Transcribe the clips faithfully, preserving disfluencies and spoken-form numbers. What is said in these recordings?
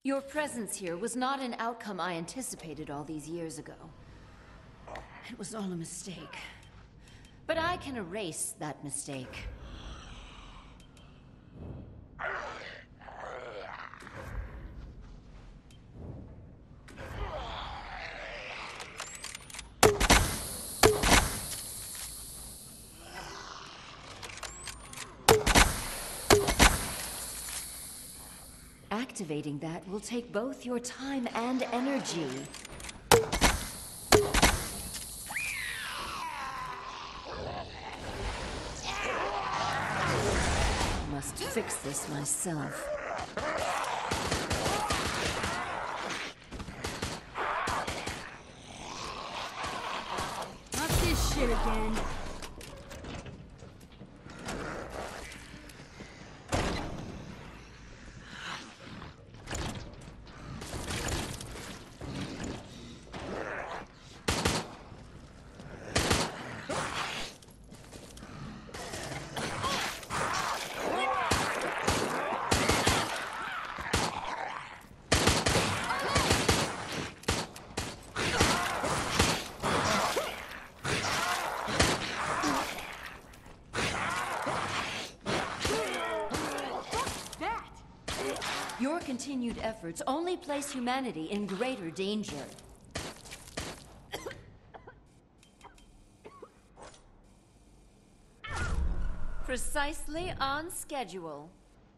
Your presence here was not an outcome I anticipated all these years ago. It was all a mistake. But I can erase that mistake. Activating that will take both your time and energy. Must fix this myself. Not this shit again. Your continued efforts only place humanity in greater danger. Precisely on schedule.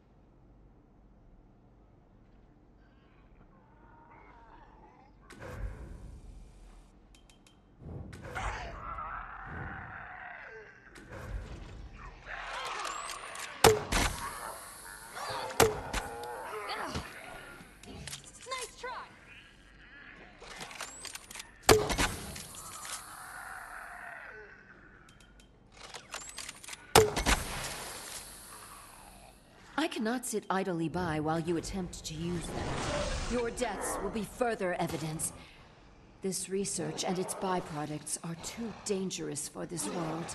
I cannot sit idly by while you attempt to use them. Your deaths will be further evidence. This research and its byproducts are too dangerous for this world.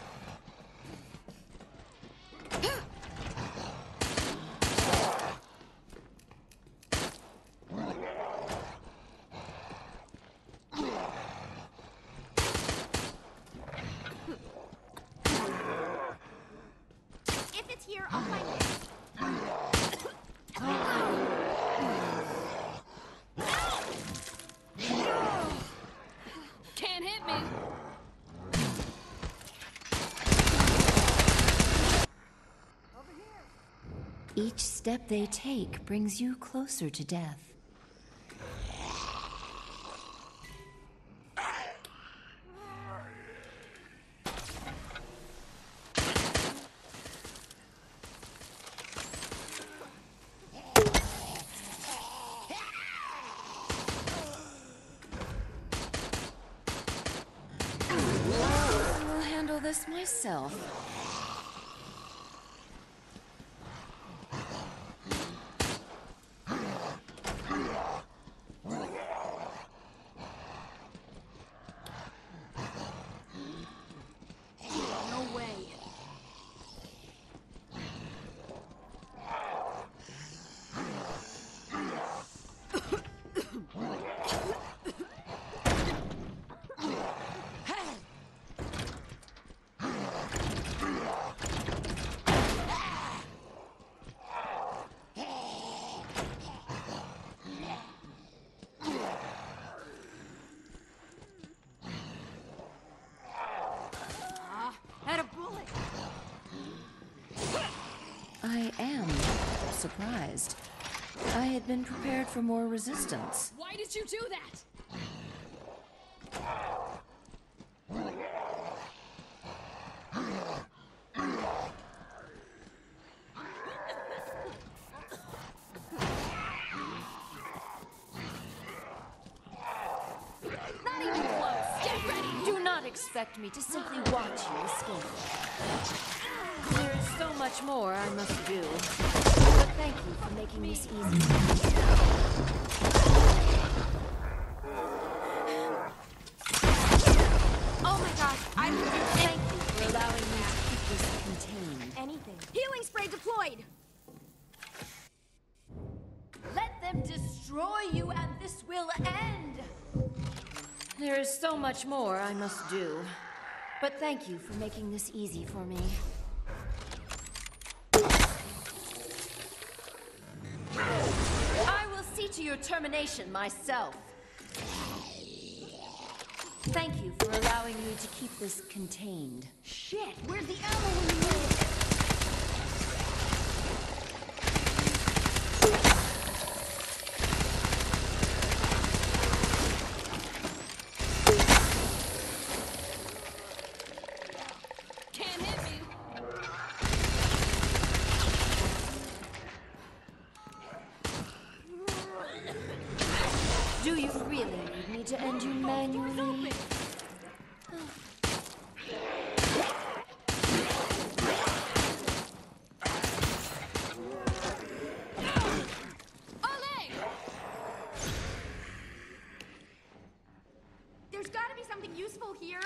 If it's here, I'll find it. Can't hit me. Each step they take brings you closer to death. I'll handle this myself. No way. Had a bullet. I am surprised. I had been prepared for more resistance. Why did you do that? Not even close. Get ready. Do not expect me to simply watch you escape. There is so much more I must do. But thank you for making this easy. Oh my gosh, I can do Thank you for allowing me to keep this contained. anything. Healing spray deployed. Let them destroy you and this will end! There is so much more I must do. But thank you for making this easy for me. I will see to your termination myself. Thank you for allowing me to keep this contained. Shit, where's the ammo when you need it? Can't hit me. Do you really need me to end you manually? There's gotta be something useful here.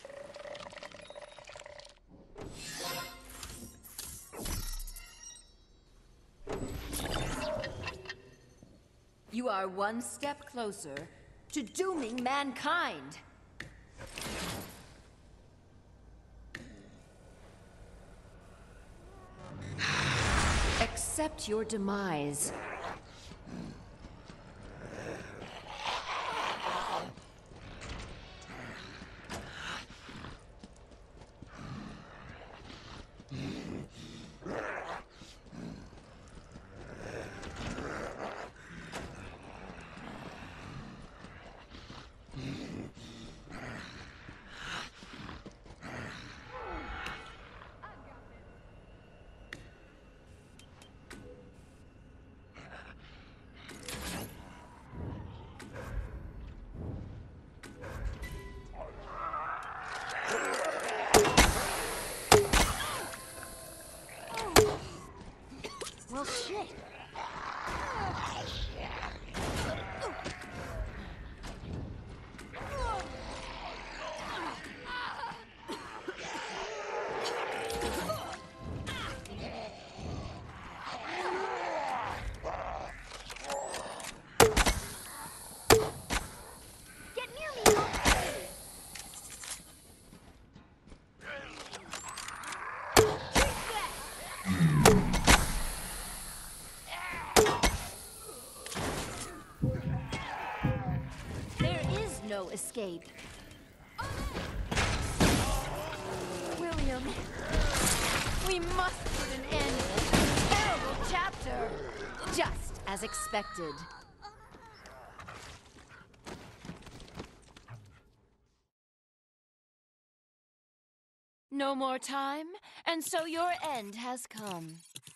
You are one step closer to dooming mankind. Accept your demise. Well, shit. Get near me. No escape. William. We must put an end to this terrible chapter. Just as expected. No more time, and so your end has come.